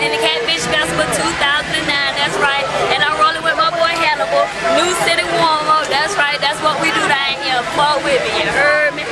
in the Catfish Festival 2009, that's right. And I'm rolling with my boy Hannibal, New City Warm-Up, that's right. That's what we do down here. Fuck with me, you heard me?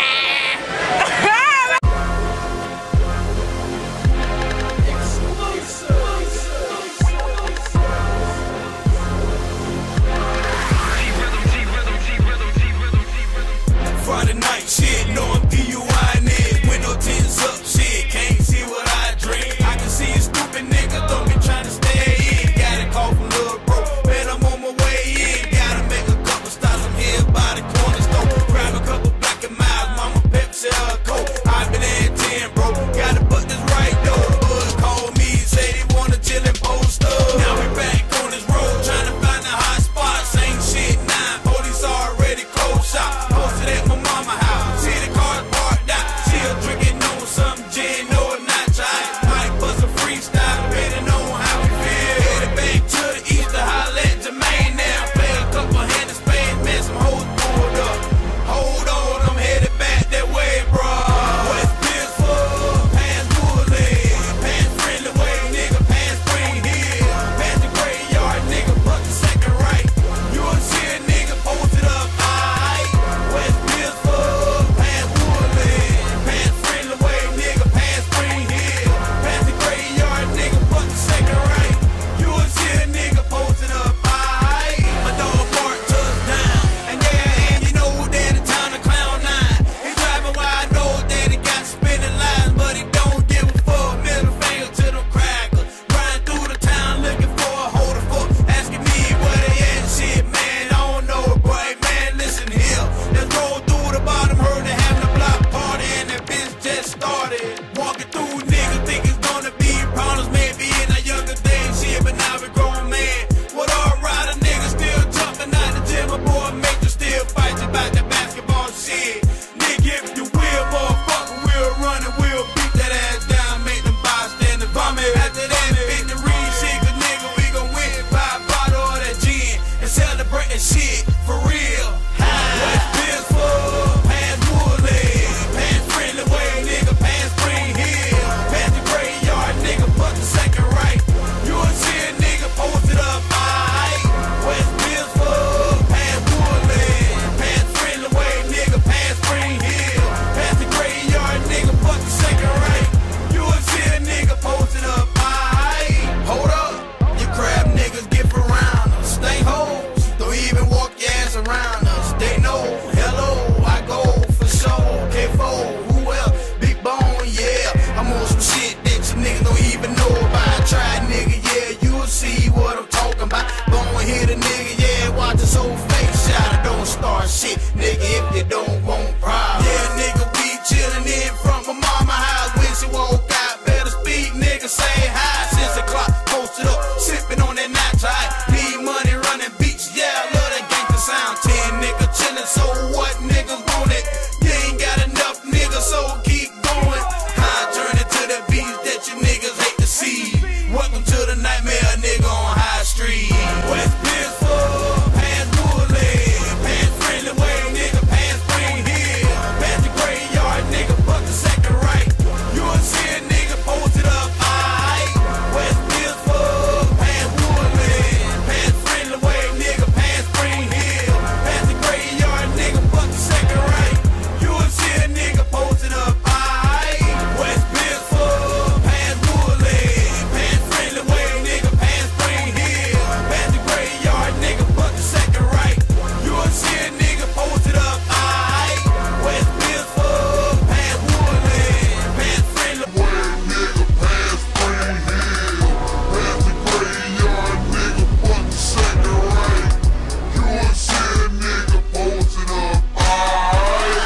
Friday night shit, no I'm DUI-ing it. Window tints up, shit, can't see what I drink. I can see a stupid nigga, don't be trying to stay in. Got a call from Lil' Bro, man I'm on my way in. Gotta make a couple stops, I'm here by the corner store. Grab a couple Black and Miles, mama Pepsi or a Coke. I've been at 10, bro, gotta put this right though. Buzz called me, say they wanna chill and post up. Now we back on this road, trying to find a hot spot. Same shit, 9 police already closed shop. Posted at my mama house, see the cars parked out. Still drinking on some gin, no not try. Might bust a freestyle, depending on how we feel. Headed back to the east to holler at Jermaine now. Play a couple hand of spades, man, some hoes pulled up. Hold on, I'm headed back that way, bro. West Beresford, past Woodland, past Friendly Way, nigga, past Spring Hill, past the graveyard, nigga, buck the second right. You'll see a nigga posted up, aight. West Beresford, past Woodland, past Friendly Way, nigga, past Spring Hill, past the graveyard, nigga, buck the second right. You'll see a nigga posted up, aight. My dog Bart touchdown, and yeah, and you know that the town of Clown 9. He driving while I know that he got spinning lines, but he don't give a fuck. Middle finger to them crackers, riding through the town looking for a holder fuck, asking me where they at and shit, man, I don't know, boy, man, listen here. Let's roll through the bottom, heard they having a block party, and that bitch just started. Walking through, niggas think it's gonna be problems, maybe in our younger days, shit, but now we grown, man. What all right, a nigga still jumping out the gym, my boy make you still fight about that basketball shit. Nigga, if you will, motherfucker, we'll run and we'll beat that ass down, make them bystanders vomit. After that, victory shit, cause nigga, we gon' win by a bottle of that gin and celebrate that shit for real. West Beresford, past Woodland, past Friendly Way, nigga, past Spring Hill, past the graveyard, nigga, buck the second right. You'll see a nigga posted up, aight. West Beresford, past Woodland, past Friendly Way, nigga, past Spring Hill, past the graveyard, nigga, buck the second right. You'll see a nigga posted up, aight. Hold up, you crab niggas get around us. Stay hoes, don't even walk your ass around us. They know, hello, I go for sure. K4, who else? Big Bone, yeah. I'm on some shit that you niggas don't even know about. Try nigga, yeah, you'll see what I'm talking about. Bone hit a nigga, yeah, watch his whole face shot. I don't start shit, nigga, if you don't want problems. Yeah, nigga, we chillin' in front of my mama house. When she walk out, better speak, nigga, say hi. Since the clock posted up, sippin' on that night tide. Need money running beats, yeah, I love that gangsta sound. 10 nigga chillin', so what niggas want it? You ain't got enough niggas, so keep going. High journey to the beats that you niggas hate to see. Welcome to the nightmare, nigga, on High Street. West Beresford, past Woodland, past Friendly Way, nigga, past Spring Hill, past the graveyard, nigga, buck the second right. You'll see a nigga posted up, aight. West Beresford, past Woodland, past Friendly Way, nigga, past Spring Hill, past the graveyard, nigga, buck the second right. You'll see a nigga posted up, aight. West Beresford, past Woodland, past Friendly Way, nigga, past Spring Hill, past the graveyard, nigga, buck the second right. You'll see a nigga posted up, aight. West Beresford, past Woodland, past Friendly Way, nigga, past Spring Hill, past the graveyard, nigga, buck the second right. You'll see a nigga posted up, aight.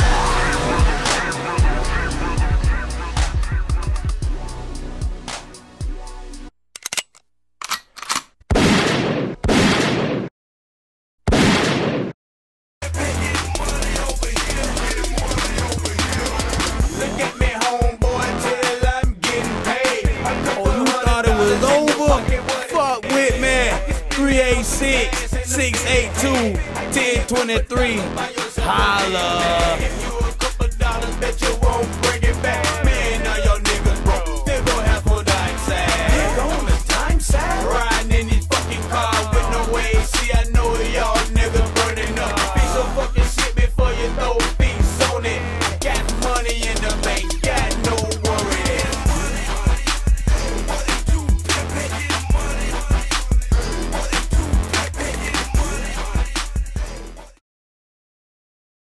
Look at me, homeboy, till I'm getting paid. Oh, you thought it was over? Fuck with me. 386-682-1023. Holla.